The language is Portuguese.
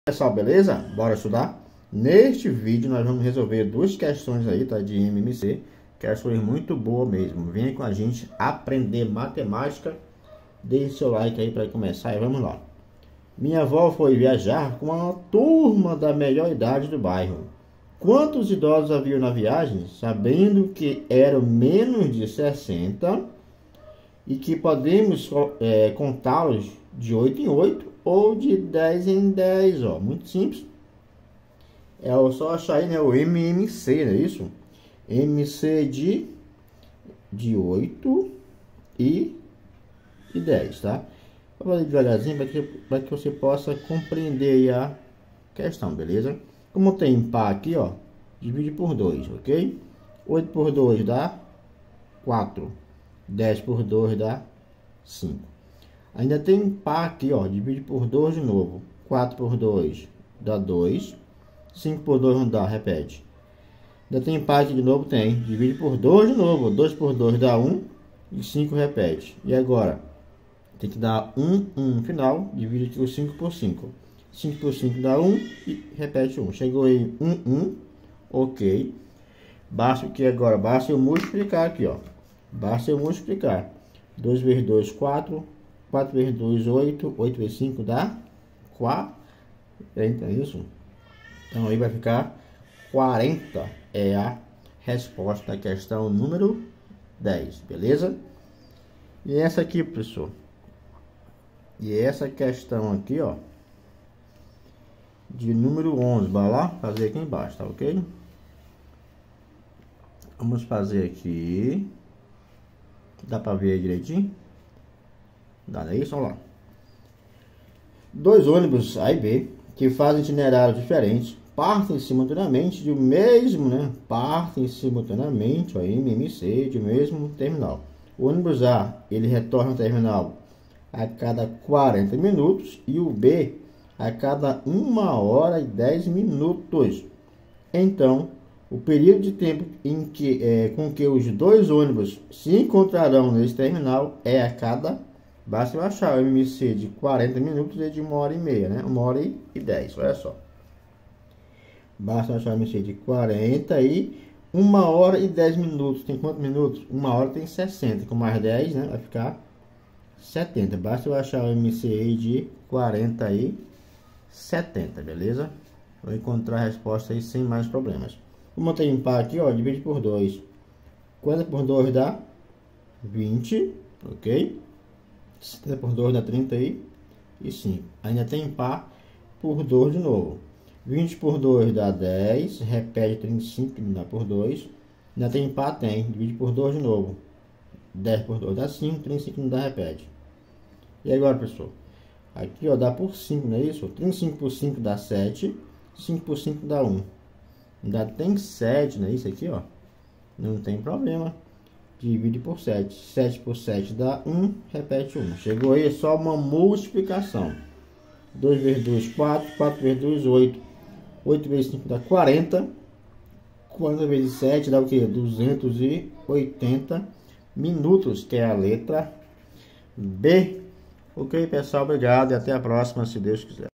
Pessoal, beleza? Bora estudar? Neste vídeo nós vamos resolver duas questões aí, tá? De MMC, questões muito boas mesmo. Venha com a gente aprender matemática. Deixe seu like aí para começar e vamos lá. Minha avó foi viajar com uma turma da melhor idade do bairro. Quantos idosos havia na viagem, sabendo que eram menos de 60 e que podemos contá-los de 8 em 8 ou de 10 em 10, ó, muito simples. É só achar aí, né, o MMC, não é isso? MC de 8 e 10, tá? Vou fazer devagarzinho para que você possa compreender aí a questão, beleza? Como tem par aqui, ó, divide por 2, ok? 8 por 2 dá 4. 10 por 2 dá 5. Ainda tem par aqui, ó, divide por 2 de novo. 4 por 2 dá 2. 5 por 2 não dá, repete. Ainda tem par aqui de novo, tem. Divide por 2 de novo. 2 por 2 dá 1. E 5 repete. E agora? Tem que dar 1 no final. Divide aqui o 5 por 5. 5 por 5 dá 1 e repete 1. Chegou aí 1. Ok. Basta que agora, basta eu multiplicar aqui, ó. Basta eu multiplicar. 2 vezes 2, 4. 4 vezes 2, 8. 8 vezes 5 dá 40. É isso? Então aí vai ficar 40. É a resposta da questão número 10. Beleza? E essa aqui, professor. E essa questão aqui, ó. De número 11. Vai lá fazer aqui embaixo, tá ok? Vamos fazer aqui. Dá para ver aí direitinho? Dá, não é isso? Olha lá. Dois ônibus A e B que fazem itinerários diferentes partem simultaneamente do mesmo, né? Partem simultaneamente, ó, MMC, do mesmo terminal. O ônibus A, ele retorna ao terminal a cada 40 minutos e o B a cada 1 hora e 10 minutos. Então, o período de tempo em que, com que os dois ônibus se encontrarão nesse terminal é a cada... Basta eu achar o MMC de 40 minutos e de 1 hora e meia, né? 1 hora e 10, olha só. Basta eu achar o MMC de 40 e 1 hora e 10 minutos. Tem quantos minutos? 1 hora tem 60. Com mais 10, né? Vai ficar 70. Basta eu achar o MMC de 40 e 70, beleza? Vou encontrar a resposta aí sem mais problemas. Como tem par aqui, ó, divide por 2. 40 por 2 dá 20, ok? 70 por 2 dá 35. Ainda tem par por 2 de novo. 20 por 2 dá 10. Repete 35, que dá por 2. Ainda tem par, tem. Divide por 2 de novo. 10 por 2 dá 5. 35 não dá, repete. E agora, pessoal? Aqui, ó, dá por 5, não é isso? 35 por 5 dá 7. 5 por 5 dá 1. Ainda tem 7, não é isso aqui, ó? Não tem problema. Divide por 7. 7 por 7 dá 1. Repete 1. Chegou aí, é só uma multiplicação. 2 vezes 2, 4. 4 vezes 2, 8. 8 vezes 5 dá 40. 40 vezes 7 dá o quê? 280 minutos, que é a letra B. Ok, pessoal? Obrigado e até a próxima, se Deus quiser.